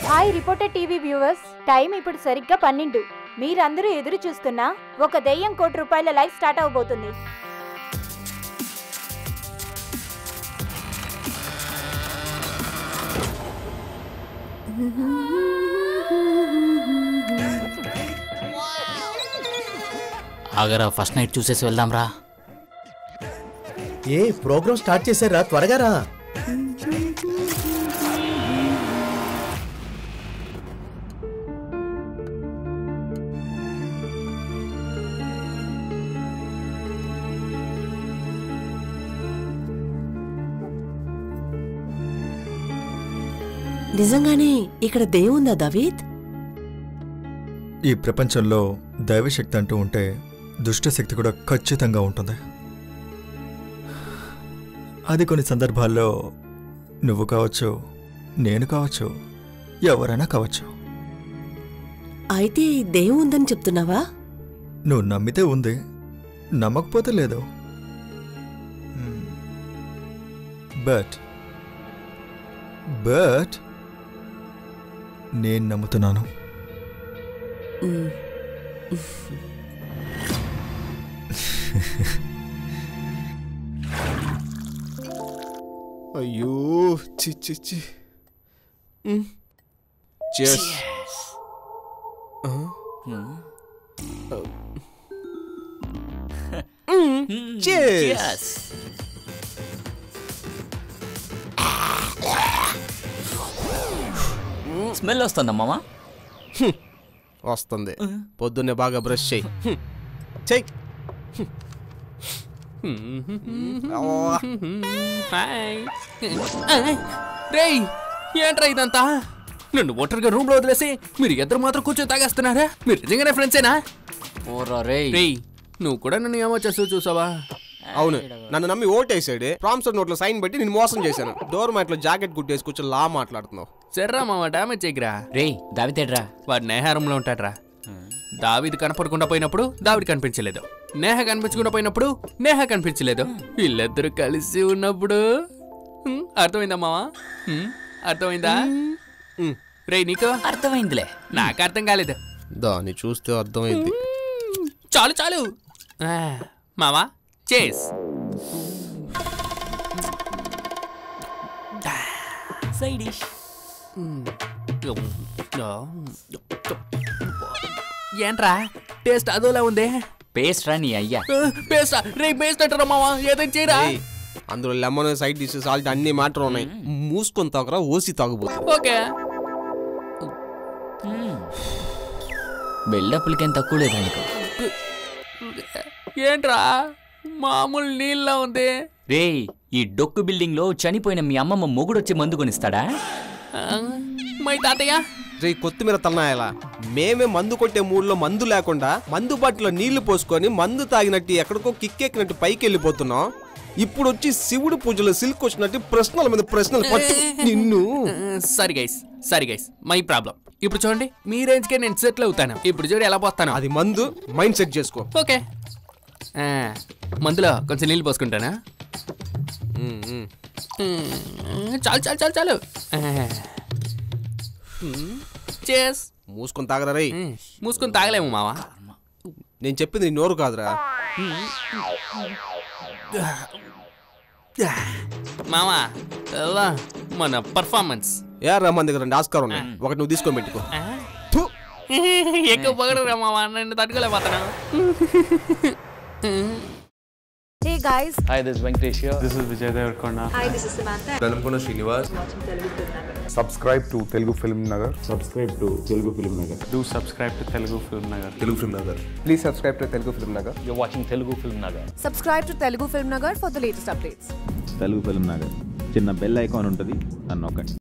Hi Reporter TV viewers, time ఇప్పుడు సరిగ్గా 12. మీరందరూ ఎదురు చూస్తున్నా ఒక దెయ్యం ₹1,00,00,000 లైవ్ స్టార్ట్ అవబోతుంది. ఆగరా, ఫస్ట్ నైట్ చూసేసి వెళ్దాం రా. ఏ ప్రోగ్రామ్ స్టార్ట్ చేశారా? త్వరగా రా. నిజంగానే ఇక్కడ దేవుందా దావీద్? ఈ ప్రపంచంలో దైవశక్తి అంటూ ఉంటే దుష్టశక్తి కూడా ఖచ్చితంగా ఉంటుంది. అది కొన్ని సందర్భాల్లో నువ్వు కావచ్చు, నేను కావచ్చు, ఎవరైనా కావచ్చు. అయితే దేవుందని చెప్తున్నావా? నువ్వు నమ్మితే ఉంది, నమ్మకపోతే లేదు. బట్ నేను నమ్ముతున్నాను. అయ్యో చి Cheers. Cheers. స్మెల్ వస్తుందా మామా? వస్తుంది. పొద్దున్నే బాగా బ్రష్ చేయి. చెయ్యి. రేయ్, ఏంట్రా ఇదంతా? నన్ను ఒంటరిగా రూమ్ లో వదిలేసి మీరు ఇద్దరు మాత్రం కూర్చొని తాగేస్తున్నారా? మీరు నిజంగానే ఫ్రెండ్సేనా? రేయ్, నువ్వు కూడా నన్ను ఏమో చేస్తూ చూసావా? అవును, నన్ను నమ్మి ఓటేసాడు. ప్రామిసర్ నోట్లో సైన్ పెట్టి నేను మోసం చేశాను. డోర్ మ్యాట్లో జాకెట్ కుట్టేసి కూర్చొని లా మాట్లాడుతున్నావు. సర్రా మామ, డామేజ్ చేయకురా. రేయ్, దావితేడ్రా? వాడు నేహారంలో ఉంటాడ్రా. దావీద్ కనపడకుండా పోయినప్పుడు దావీద్ కనిపించలేదు, నేహ కనిపించకుండా పోయినప్పుడు నేహ కనిపించలేదు. వీళ్ళిద్దరు కలిసి ఉన్నప్పుడు అర్థమైందా మావా? అర్థమైందా? రేయ్, నీకు అర్థమైందిలే, నాకు అర్థం కాలేదు. దాన్ని చూస్తే అర్థమైంది. చాలు చాలు మావా, చేస్. ఏంట్రా టేస్ట్ అదోలా ఉంది? పేస్ట్ రా నీ అయ్యా. పేస్ట్ రే, పేస్ట్ అంటారా మావా? ఏదైనా చేయరా? అందులో లెమన్, సైడ్ డిష్, సాల్ట్ అన్ని మాటలు ఉన్నాయి. మూసుకొని తాగరా, ఓసి తాగుబోతు. ఓకే. బిల్డప్లకేం తక్కువ లేదు అనుకో. ఏంట్రా మామూలు నీళ్ళ ఉంది? రేయ్, ఈ డొక్కు బిల్డింగ్ లో చనిపోయిన మీ అమ్మమ్మ మొగుడొచ్చి మందు కొనిస్తాడా? మై తాతయ్య రే, కొత్తిమీర తలనాయాలా? మేమే మందు కొట్టే మూడులో మందు లేకుండా మందు బాటిలో నీళ్లు పోసుకొని మందు తాగినట్టు ఎక్కడికో కిక్కెక్కినట్టు పైకి వెళ్ళిపోతున్నాం. ఇప్పుడు వచ్చి శివుడు పూజలో సిల్క్ వచ్చినట్టు ప్రశ్నల మీద ప్రశ్నలు పట్టు నిన్ను. సరి గైస్ మై ప్రాబ్లం. ఇప్పుడు చూడండి, మీ రేంజ్కే నేను సెటిల్ అవుతాను. ఇప్పుడు చూడు ఎలా పోస్తాను. అది మందు, మైండ్ సెట్ చేసుకో. ఓకే, మందులో కొంచెం నీళ్ళు పోసుకుంటానా? చాలు చాలు చాలు చాలు. చేస్. మూసుకొని తాగరా రే. మూసుకొని తాగలేము మావా. నేను చెప్పింది నీ నోరు కాదురా మావా. ఎలా మన పర్ఫార్మెన్స్? మన దగ్గర 2 ఆస్కార్ ఉన్నాయి, ఒకటి నువ్వు తీసుకొని పెట్టుకో. ఎక్కువ పొగడరా మావా, నన్ను తట్టుకోలేకపోతున్నా. Hey guys. Hi, this is Venkatesh here. This is Vijay Devarkonda. Hi, this is Samantha. Dalamkona Srinivas. Subscribe to Telugu Film Nagar. Subscribe to Telugu Film Nagar. Do subscribe to Telugu Film Nagar. Telugu Film Nagar. Please subscribe to Telugu Film Nagar. You're watching Telugu Film Nagar. Subscribe to Telugu Film Nagar for the latest updates. Telugu Film Nagar. చిన్న bell icon ఉంటుంది, నన్ను నొక్కండి.